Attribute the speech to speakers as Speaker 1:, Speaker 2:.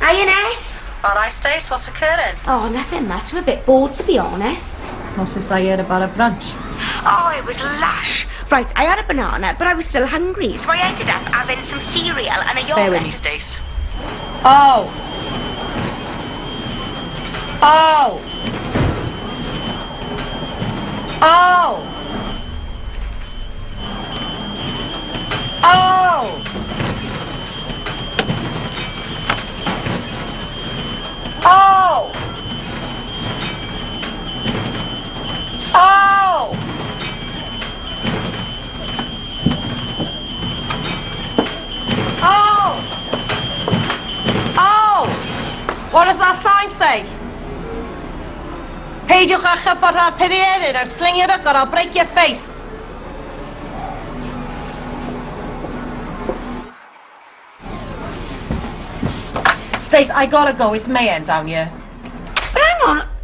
Speaker 1: Hiya, Ness.
Speaker 2: All right, Stace, what's occurring?
Speaker 1: Oh, nothing much. I'm a bit bored, to be honest.
Speaker 2: What's this I heard about a brunch?
Speaker 1: Oh, it was lush. Right, I had a banana, but I was still hungry, so I ended up having some cereal and a yogurt.
Speaker 2: Bear with me, Stace. Oh! Oh! Oh! Oh! Oh! Oh! Oh! Oh! What does that sign say? Peidiwch â chyffwrdd ar peiriannydd or sling your hook or I'll break your face. Stace, I gotta go. It's mayhem down here.
Speaker 1: But hang on.